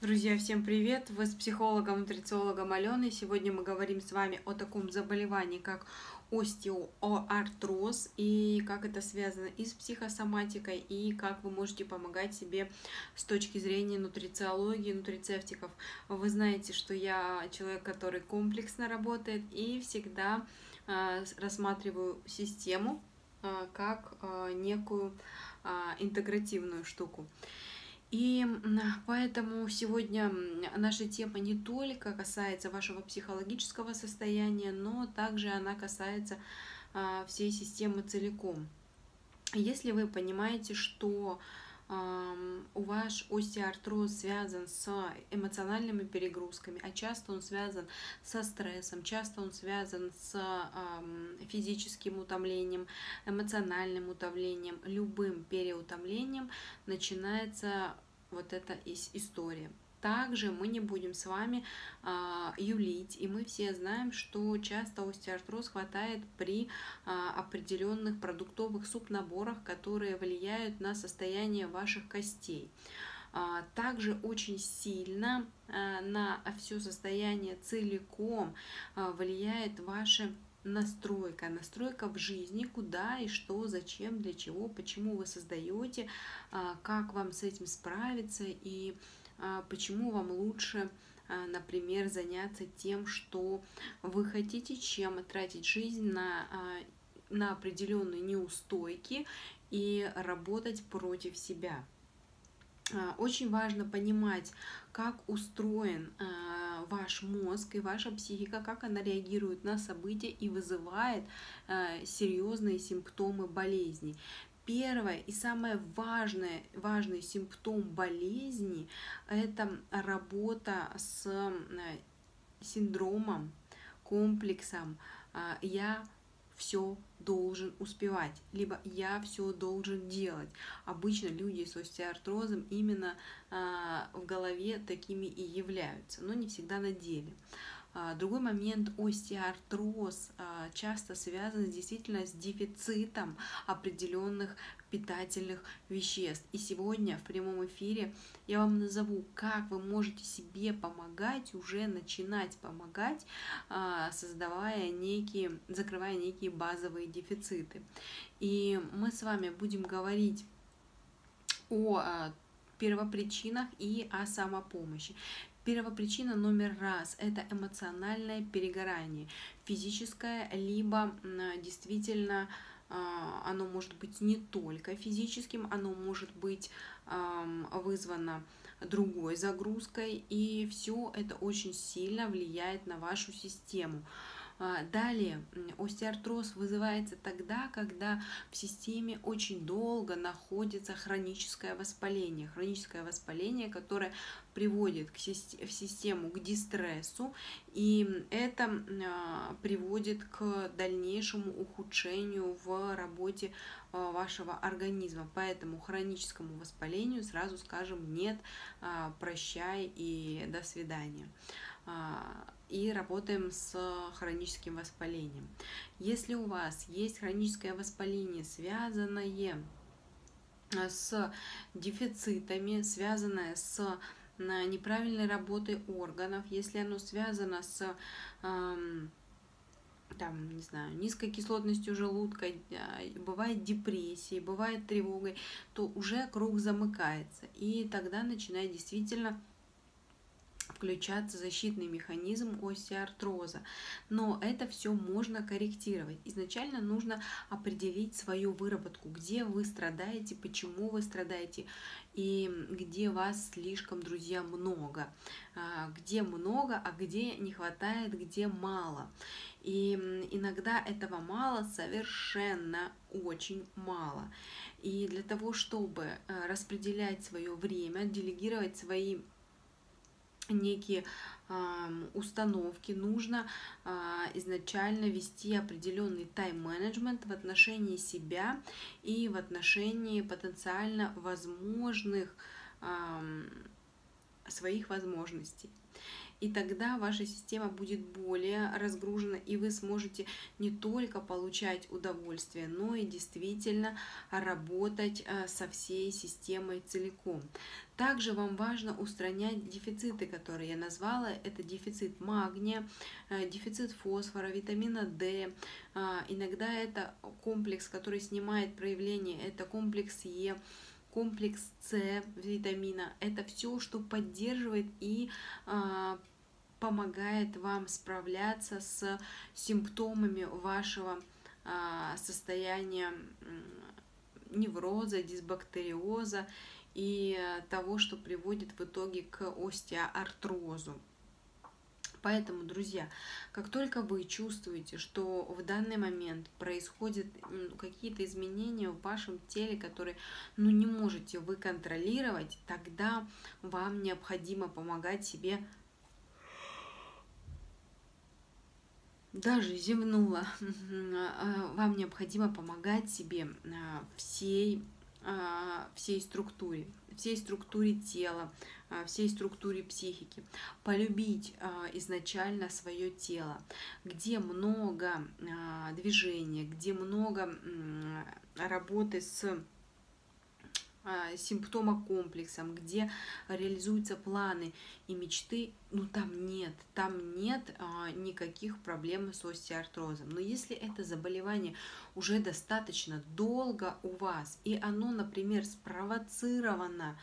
Друзья, всем привет! Вы с психологом-нутрициологом Аленой. Сегодня мы говорим с вами о таком заболевании, как остеоартроз, и как это связано и с психосоматикой, и как вы можете помогать себе с точки зрения нутрициологии, нутрицептиков. Вы знаете, что я человек, который комплексно работает и всегда рассматриваю систему как некую интегративную штуку. И поэтому сегодня наша тема не только касается вашего психологического состояния, но также она касается всей системы целиком. Если вы понимаете, что у вас остеоартроз связан с эмоциональными перегрузками, а часто он связан со стрессом, часто он связан с физическим утомлением, эмоциональным утомлением, любым переутомлением, начинается вот эта история. Также мы не будем с вами юлить, и мы все знаем, что часто остеоартроз хватает при определенных продуктовых субнаборах, которые влияют на состояние ваших костей. Также очень сильно на все состояние целиком влияет ваша настройка в жизни, куда и что, зачем, для чего, почему вы создаете, как вам с этим справиться и почему вам лучше, например, заняться тем, что вы хотите, чем тратить жизнь на определенные неустойки и работать против себя. Очень важно понимать, как устроен ваш мозг и ваша психика, как она реагирует на события и вызывает серьезные симптомы болезни. Первое и самое важный симптом болезни – это работа с синдромом, комплексом «я все должен успевать», либо «я все должен делать». Обычно люди с остеоартрозом именно в голове такими и являются, но не всегда на деле. Другой момент, остеоартроз часто связан действительно с дефицитом определенных питательных веществ. И сегодня в прямом эфире я вам назову, как вы можете себе помогать, уже начинать помогать, закрывая некие базовые дефициты. И мы с вами будем говорить о первопричинах и о самопомощи. Первопричина номер раз – это эмоциональное перегорание, физическое, либо действительно оно может быть не только физическим, оно может быть вызвано другой загрузкой, и все это очень сильно влияет на вашу систему. Далее, остеоартроз вызывается тогда, когда в системе очень долго находится хроническое воспаление, которое приводит в систему к дистрессу, и это приводит к дальнейшему ухудшению в работе вашего организма. Поэтому хроническому воспалению сразу скажем нет, прощай и до свидания. И работаем с хроническим воспалением. Если у вас есть хроническое воспаление, связанное с дефицитами, связанное с неправильной работой органов, если оно связано с низкой кислотностью желудка, бывает депрессией, бывает тревогой, то уже круг замыкается. И тогда начинает действительно включаться защитный механизм остеоартроза. Но это все можно корректировать. Изначально нужно определить свою выработку, где вы страдаете, почему вы страдаете и где вас слишком, друзья, много. Где много, а где не хватает, где мало. И иногда этого мало, совершенно очень мало. И для того, чтобы распределять свое время, делегировать свои некие установки, нужно изначально вести определенный тайм-менеджмент в отношении себя и в отношении потенциально возможных своих возможностей. И тогда ваша система будет более разгружена, и вы сможете не только получать удовольствие, но и действительно работать со всей системой целиком. Также вам важно устранять дефициты, которые я назвала. Это дефицит магния, дефицит фосфора, витамина D. Иногда это комплекс, который снимает проявление, это комплекс Е, комплекс С витамина. Это все, что поддерживает и помогает вам справляться с симптомами вашего состояния невроза, дисбактериоза и того, что приводит в итоге к остеоартрозу. Поэтому, друзья, как только вы чувствуете, что в данный момент происходят какие-то изменения в вашем теле, которые не можете вы контролировать, тогда вам необходимо помогать себе. Даже зевнула. Вам необходимо помогать себе всей структуре тела, всей структуре психики, полюбить изначально свое тело, где много движения, где много работы с симптомокомплексом, где реализуются планы и мечты, там нет никаких проблем с остеоартрозом. Но если это заболевание уже достаточно долго у вас, и оно, например, спровоцировано,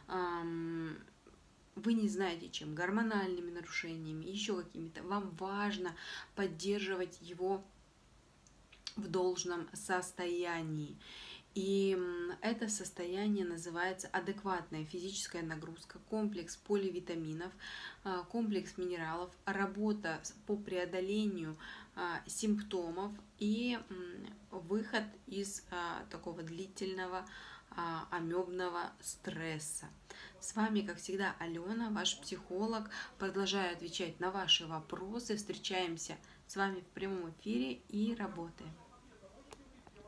вы не знаете чем, гормональными нарушениями, еще какими-то, вам важно поддерживать его в должном состоянии. И это состояние называется адекватная физическая нагрузка, комплекс поливитаминов, комплекс минералов, работа по преодолению симптомов и выход из такого длительного амебного стресса. С вами, как всегда, Алена, ваш психолог. Продолжаю отвечать на ваши вопросы. Встречаемся с вами в прямом эфире и работаем.